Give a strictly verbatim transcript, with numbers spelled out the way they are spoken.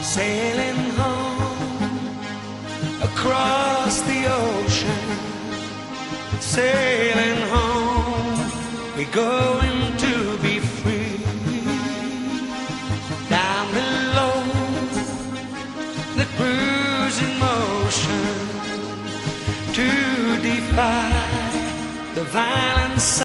sailing home across the ocean, sailing home, we're going to be free. Down below, the cruising motion to defy the violence